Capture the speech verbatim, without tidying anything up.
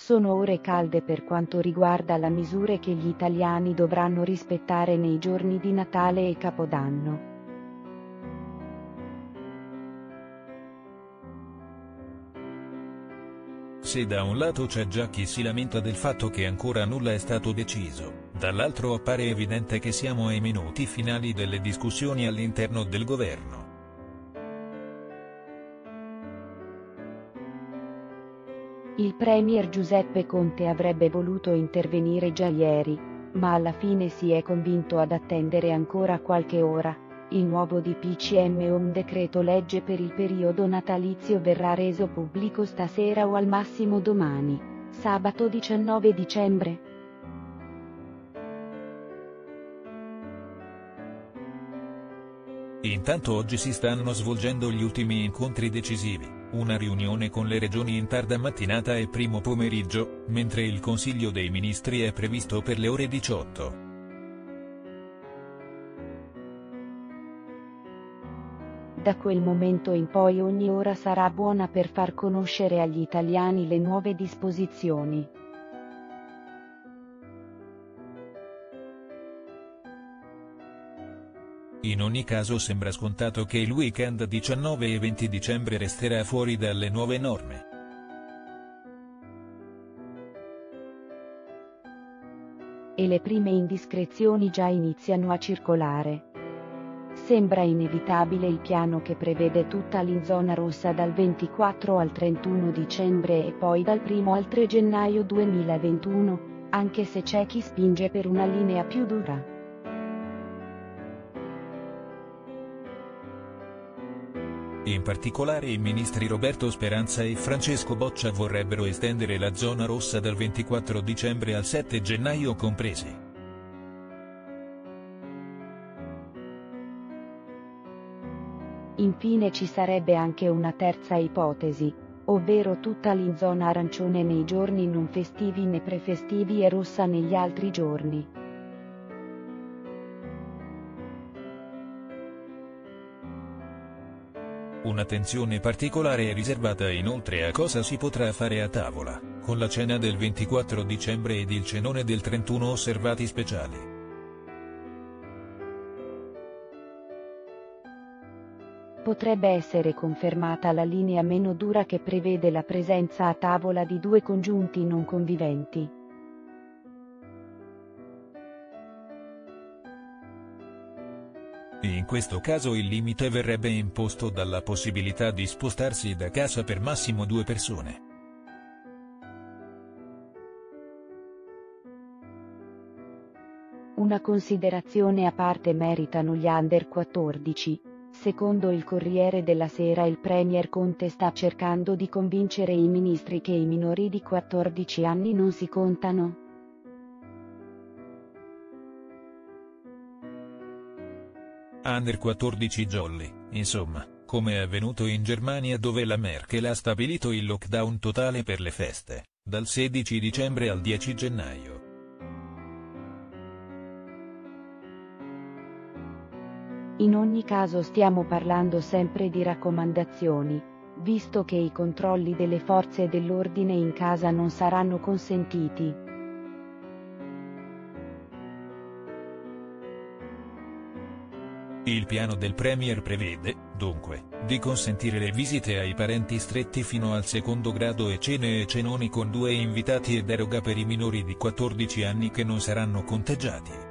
Sono ore calde per quanto riguarda le misure che gli italiani dovranno rispettare nei giorni di Natale e Capodanno. Se da un lato c'è già chi si lamenta del fatto che ancora nulla è stato deciso, dall'altro appare evidente che siamo ai minuti finali delle discussioni all'interno del governo. Il premier Giuseppe Conte avrebbe voluto intervenire già ieri, ma alla fine si è convinto ad attendere ancora qualche ora. Il nuovo D P C M o un decreto legge per il periodo natalizio verrà reso pubblico stasera o al massimo domani, sabato diciannove dicembre. Intanto oggi si stanno svolgendo gli ultimi incontri decisivi, una riunione con le regioni in tarda mattinata e primo pomeriggio, mentre il Consiglio dei Ministri è previsto per le ore diciotto. Da quel momento in poi ogni ora sarà buona per far conoscere agli italiani le nuove disposizioni. In ogni caso sembra scontato che il weekend diciannove e venti dicembre resterà fuori dalle nuove norme. E le prime indiscrezioni già iniziano a circolare. Sembra inevitabile il piano che prevede tutta in zona rossa dal ventiquattro al trentuno dicembre e poi dal primo al tre gennaio duemilaventuno, anche se c'è chi spinge per una linea più dura. In particolare i ministri Roberto Speranza e Francesco Boccia vorrebbero estendere la zona rossa dal ventiquattro dicembre al sette gennaio compresi. Infine ci sarebbe anche una terza ipotesi, ovvero tutta in zona arancione nei giorni non festivi né prefestivi e rossa negli altri giorni. Un'attenzione particolare è riservata inoltre a cosa si potrà fare a tavola, con la cena del ventiquattro dicembre ed il cenone del trentuno osservati speciali. Potrebbe essere confermata la linea meno dura che prevede la presenza a tavola di due congiunti non conviventi. In questo caso il limite verrebbe imposto dalla possibilità di spostarsi da casa per massimo due persone. Una considerazione a parte meritano gli under quattordici. Secondo il Corriere della Sera il premier Conte sta cercando di convincere i ministri che i minori di quattordici anni non si contano. Under quattordici jolly, insomma, come è avvenuto in Germania dove la Merkel ha stabilito il lockdown totale per le feste, dal sedici dicembre al dieci gennaio. In ogni caso stiamo parlando sempre di raccomandazioni, visto che i controlli delle forze dell'ordine in casa non saranno consentiti. Il piano del premier prevede, dunque, di consentire le visite ai parenti stretti fino al secondo grado e cene e cenoni con due invitati e deroga per i minori di quattordici anni che non saranno contagiati.